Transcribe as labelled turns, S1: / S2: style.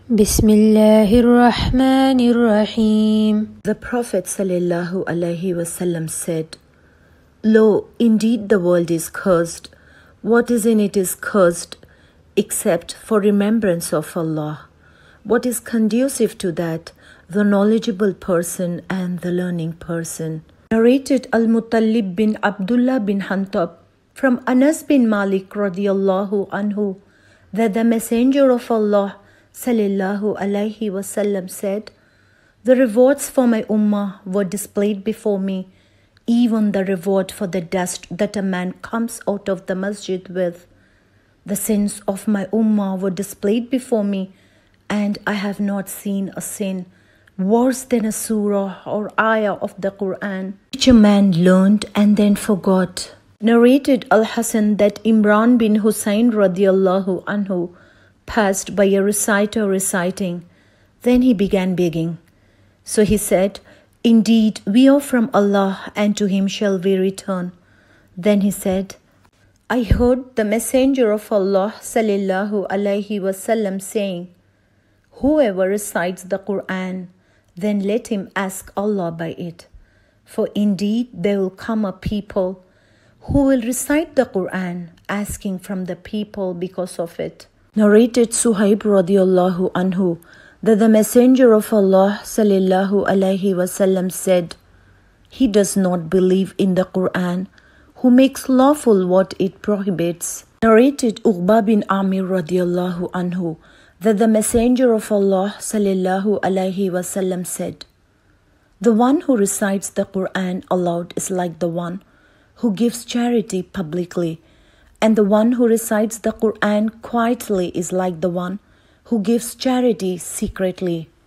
S1: Bismillahirrahmanirrahim. The Prophet ﷺ said, "Lo, indeed the world is cursed. What is in it is cursed, except for remembrance of Allah. What is conducive to that? The knowledgeable person and the learning person." Narrated Al-Muttalib bin Abdullah bin Hantab from Anas bin Malik radiyallahu anhu that the Messenger of Allah sallallahu alaihi wasallam said, "The rewards for my ummah were displayed before me, even the reward for the dust that a man comes out of the masjid with. The sins of my ummah were displayed before me, and I have not seen a sin worse than a surah or ayah of the Quran, which a man learned and then forgot." Narrated Al-Hasan that Imran bin Husayn radiyallahu anhu passed by a reciter reciting. Then he began begging. So he said, "Indeed, we are from Allah, and to Him shall we return." Then he said, "I heard the Messenger of Allah sallallahu alaihi wasallam saying, 'Whoever recites the Quran, then let him ask Allah by it. For indeed there will come a people who will recite the Quran, asking from the people because of it." Narrated Suhaib radiyallahu anhu that the Messenger of Allah sallallahu alaihi wasallam said, "He does not believe in the Quran who makes lawful what it prohibits." Narrated Uqba bin Amir radiyallahu anhu that the Messenger of Allah sallallahu alaihi wasallam said, "The one who recites the Quran aloud is like the one who gives charity publicly, and the one who recites the Quran quietly is like the one who gives charity secretly."